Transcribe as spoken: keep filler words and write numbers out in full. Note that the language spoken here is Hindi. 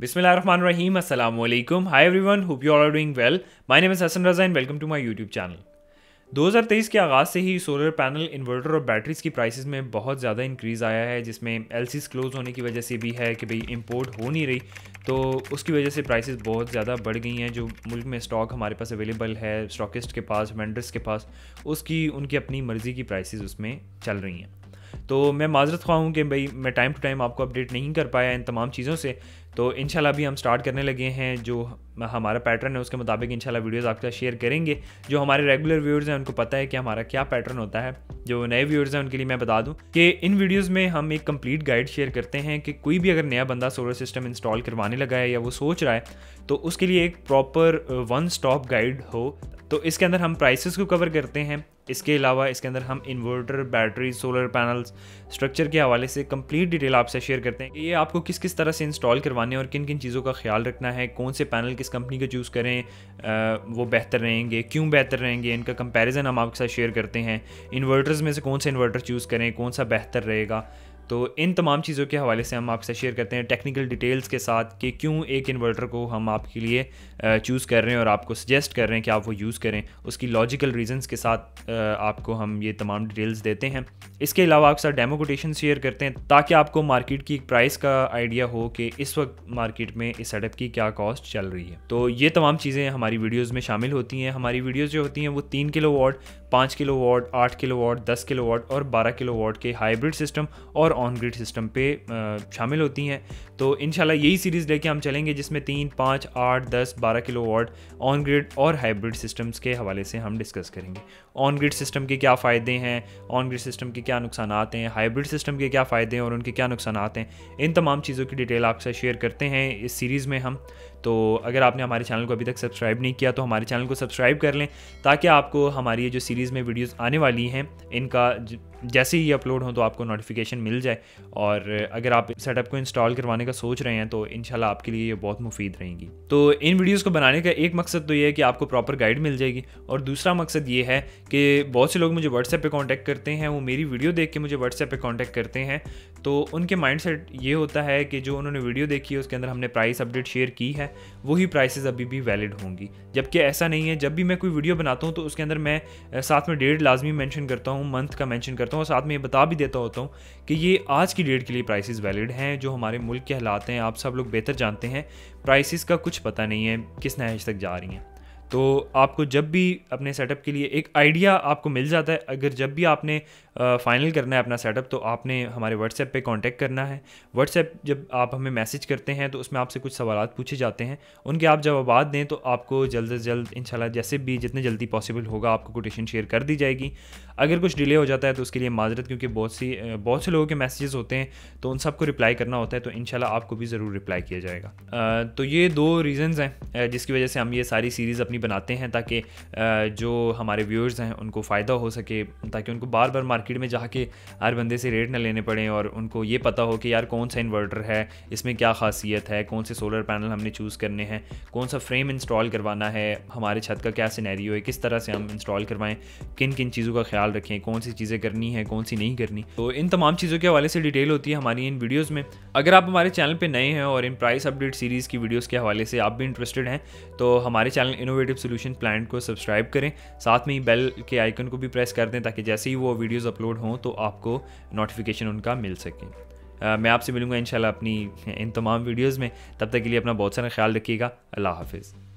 Bismillahirrahmanirrahim. Assalamu alaikum. Hi everyone. Hope you all are doing well. My name is Hassan Raza and welcome to my YouTube channel. दो हज़ार तेईस के आगाज़ से ही सोलर पैनल, इन्वर्टर और बैटरीज़ की प्राइसेस में बहुत ज़्यादा इंक्रीज़ आया है, जिसमें एलसीज क्लोज होने की वजह से भी है कि भाई इंपोर्ट हो नहीं रही, तो उसकी वजह से प्राइसेस बहुत ज़्यादा बढ़ गई हैं। जो मुल्क में स्टॉक हमारे पास अवेलेबल है, स्टॉकिस्ट के पास, वेंडर्स के पास, उसकी उनकी अपनी मर्ज़ी की प्राइसेस उसमें चल रही हैं। तो मैं माज़रत ख़्वाह हूँ कि भाई मैं टाइम टू टाइम आपको अपडेट नहीं कर पाया इन तमाम चीज़ों से। तो इंशाल्लाह अभी हम स्टार्ट करने लगे हैं, जो हमारा पैटर्न है उसके मुताबिक इंशाल्लाह वीडियोस आपके साथ शेयर करेंगे। जो हमारे रेगुलर व्यूअर्स हैं उनको पता है कि हमारा क्या पैटर्न होता है। जो नए व्यूअर्स हैं उनके लिए मैं बता दूं कि इन वीडियोस में हम एक कंप्लीट गाइड शेयर करते हैं कि कोई भी अगर नया बंदा सोलर सिस्टम इंस्टॉल करवाने लगा है या वो सोच रहा है, तो उसके लिए एक प्रॉपर वन स्टॉप गाइड हो। तो इसके अंदर हम प्राइसेस को कवर करते हैं, इसके अलावा इसके अंदर हम inverter, battery, solar panels, structure के हवाले से कंप्लीट डिटेल आपसे शेयर करते हैं कि ये आपको किस किस तरह से इंस्टॉल करवाने और किन किन चीज़ों का ख्याल रखना है, कौन से पैनल किस कंपनी के चूज़ करें आ, वो बेहतर रहेंगे, क्यों बेहतर रहेंगे, इनका कंपैरिजन हम आपके साथ शेयर करते हैं। इन्वर्टर्स में से कौन सा इन्वर्टर चूज़ करें, कौन सा बेहतर रहेगा, तो इन तमाम चीज़ों के हवाले से हम आपसे शेयर करते हैं टेक्निकल डिटेल्स के साथ कि क्यों एक इन्वर्टर को हम आपके लिए चूज़ कर रहे हैं और आपको सजेस्ट कर रहे हैं कि आप वो यूज़ करें। उसकी लॉजिकल रीजंस के साथ आपको हम ये तमाम डिटेल्स देते हैं। इसके अलावा आपके साथ डेमो कोटेशन शेयर करते हैं ताकि आपको मार्केट की प्राइस का आइडिया हो कि इस वक्त मार्केट में इस सेटअप की क्या कॉस्ट चल रही है। तो ये तमाम चीज़ें हमारी वीडियोज़ में शामिल होती हैं। हमारी वीडियोज़ जो होती हैं वो तीन किलो वाट, पाँच किलो वाट, आठ किलो वाट, दस किलो वाट और बारह किलो वाट के हाइब्रिड सिस्टम और ऑन ग्रिड सिस्टम पे शामिल होती हैं। तो इंशाल्लाह यही सीरीज़ लेके हम चलेंगे जिसमें तीन, पाँच, आठ, दस, बारह किलो वाट ऑन ग्रिड और हाइब्रिड सिस्टम्स के हवाले से हम डिस्कस करेंगे। ऑन ग्रिड सिस्टम के क्या फ़ायदे हैं, ऑन ग्रिड सिस्टम के क्या नुकसान हैं, हाइब्रिड सिस्टम के क्या फ़ायदे हैं और उनके क्या नुकसान हैं, इन तमाम चीज़ों की डिटेल आपके साथ शेयर करते हैं इस सीरीज़ में हम। तो अगर आपने हमारे चैनल को अभी तक सब्सक्राइब नहीं किया तो हमारे चैनल को सब्सक्राइब कर लें ताकि आपको हमारी ये जो सीरीज़ में वीडियोस आने वाली हैं इनका जैसे ही अपलोड हो तो आपको नोटिफिकेशन मिल जाए। और अगर आप सेटअप को इंस्टॉल करवाने का सोच रहे हैं तो इंशाल्लाह आपके लिए ये बहुत मुफीद रहेंगी। तो इन वीडियोस को बनाने का एक मकसद तो ये है कि आपको प्रॉपर गाइड मिल जाएगी, और दूसरा मकसद ये है कि बहुत से लोग मुझे व्हाट्सएप पे कांटेक्ट करते हैं, वो मेरी वीडियो देख के मुझे व्हाट्सएप पे कांटेक्ट करते हैं, तो उनके माइंडसेट ये होता है कि जो उन्होंने वीडियो देखी है उसके अंदर हमने प्राइस अपडेट शेयर की है, वही प्राइसेस अभी भी वैलिड होंगी। जबकि ऐसा नहीं है। जब भी मैं कोई वीडियो बनाता हूँ तो उसके अंदर मैं साथ में डेट लाजमी मेंशन करता हूँ, मंथ का मेंशन करता हूँ और साथ में ये बता भी देता होता हूँ कि ये आज की डेट के लिए प्राइसेस वैलिड हैं। जो हमारे मुल्क के हालात हैं आप सब लोग बेहतर जानते हैं, प्राइसेस का कुछ पता नहीं है किस नहज तक जा रही हैं। तो आपको जब भी अपने सेटअप के लिए एक आइडिया आपको मिल जाता है, अगर जब भी आपने फ़ाइनल करना है अपना सेटअप तो आपने हमारे व्हाट्सएप पे कांटेक्ट करना है। व्हाट्सएप जब आप हमें मैसेज करते हैं तो उसमें आपसे कुछ सवालात पूछे जाते हैं, उनके आप जवाब दें तो आपको जल्द से जल्द इंशाल्लाह जैसे भी जितने जल्दी पॉसिबल होगा आपको कोटेशन शेयर कर दी जाएगी। अगर कुछ डिले हो जाता है तो उसके लिए माजरत, क्योंकि बहुत सी बहुत से लोगों के मैसेजेस होते हैं तो उन सबको रिप्लाई करना होता है, तो इंशाल्लाह आपको भी ज़रूर रिप्लाई किया जाएगा। तो ये दो रीज़न्स हैं जिसकी वजह से हम ये सारी सीरीज़ अपनी बनाते हैं ताकि जो हमारे व्यूअर्स हैं उनको फ़ायदा हो सके, ताकि उनको बार बार मार्केट में जाके हर बंदे से रेट ना लेने पड़े और उनको ये पता हो कि यार कौन सा इन्वर्टर है, इसमें क्या खासियत है, कौन से सोलर पैनल हमने चूज़ करने हैं, कौन सा फ्रेम इंस्टॉल करवाना है, हमारे छत का क्या सिनेरियो है, किस तरह से हम इंस्टॉल करवाएं, किन किन चीज़ों का ख्याल रखें, कौन सी चीज़ें करनी है, कौन सी नहीं करनी। तो इन तमाम चीज़ों के हवाले से डिटेल होती है हमारी इन वीडियोज़ में। अगर आप हमारे चैनल पर नए हैं और इन प्राइस अपडेट सीरीज़ की वीडियोज़ के हवाले से आप भी इंटरेस्टेड हैं तो हमारे चैनल इनोवेटिव सोल्यूशन प्लान को सब्सक्राइब करें, साथ में ही बेल के आइकन को भी प्रेस कर दें ताकि जैसे ही वो वीडियोज़ अपलोड हों तो आपको नोटिफिकेशन उनका मिल सके। uh, मैं आपसे मिलूँगा इंशाल्लाह अपनी इन तमाम वीडियोज़ में। तब तक के लिए अपना बहुत सारा ख्याल रखिएगा। अल्लाह हाफिज़।